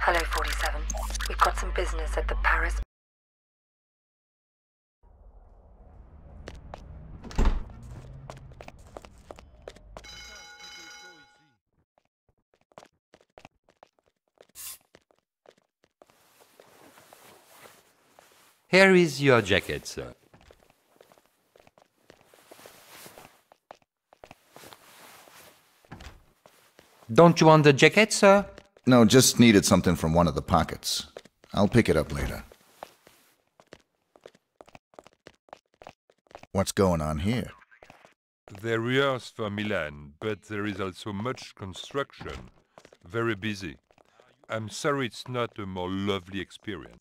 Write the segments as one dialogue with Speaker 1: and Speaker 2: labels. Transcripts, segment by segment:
Speaker 1: Hello, 47. We've got some business at the Paris.
Speaker 2: Here is your jacket, sir. Don't you want the jacket, sir?
Speaker 3: No, just needed something from one of the pockets. I'll pick it up later. What's going on here?
Speaker 4: They rehearse for Milan, but there is also much construction. Very busy. I'm sorry it's not a more lovely experience.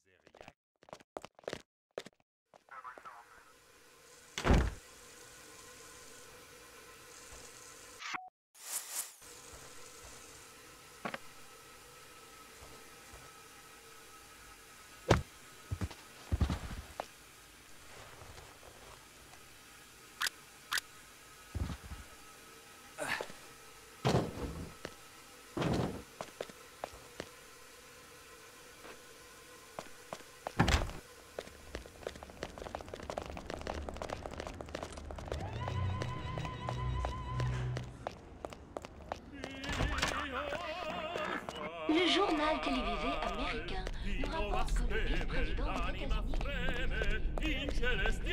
Speaker 5: Le journal télévisé américain nous rapporte que le vice-président des États-Unis...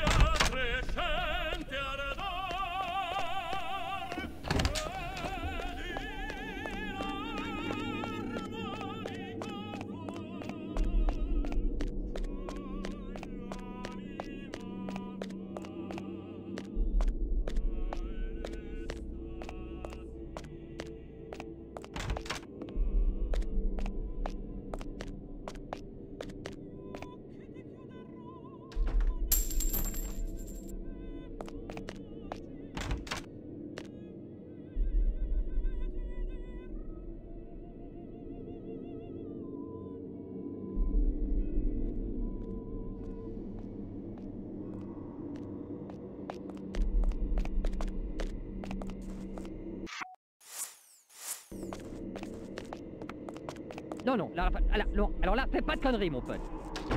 Speaker 6: Non, non, là, alors là, fais pas de conneries, mon pote.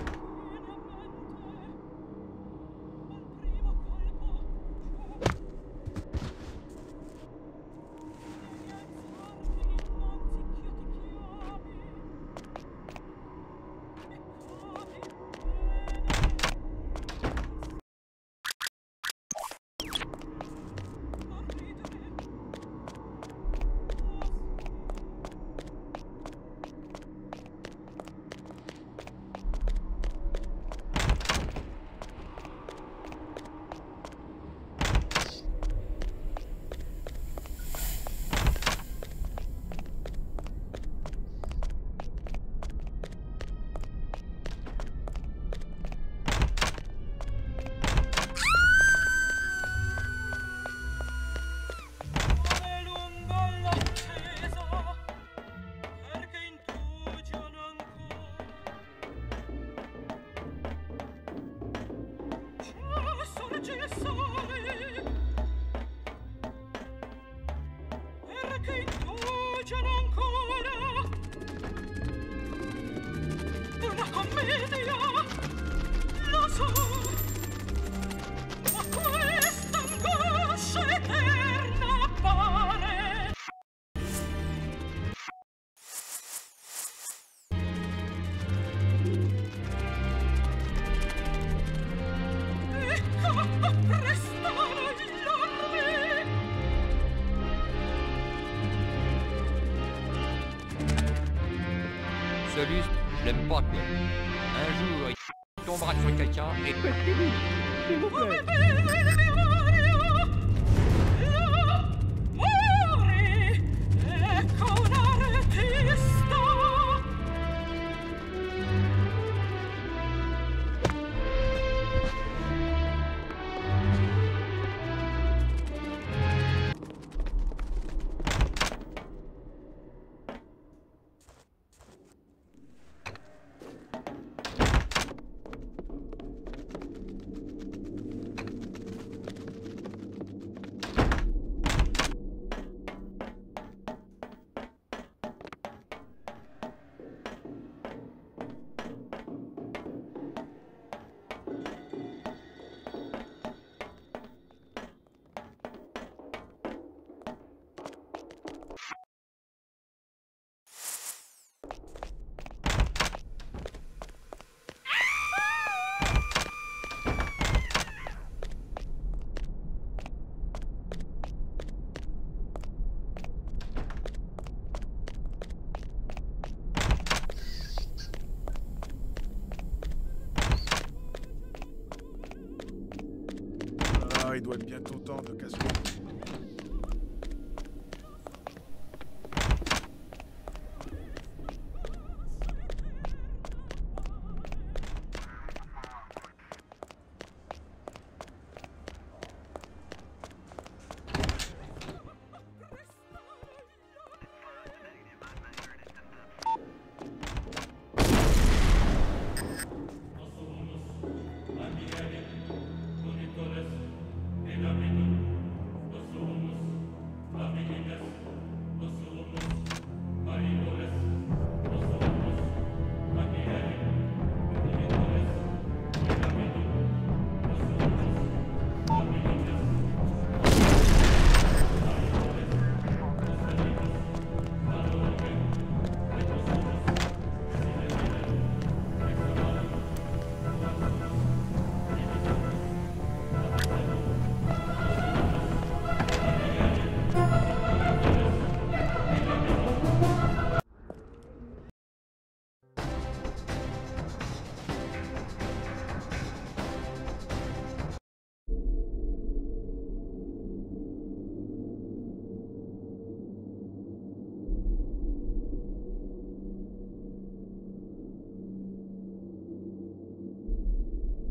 Speaker 2: Salut, je l'aime pas, quoi. Un jour, il tombera sur quelqu'un et...
Speaker 6: S'il vous plaît.
Speaker 7: doit être bientôt temps de casser.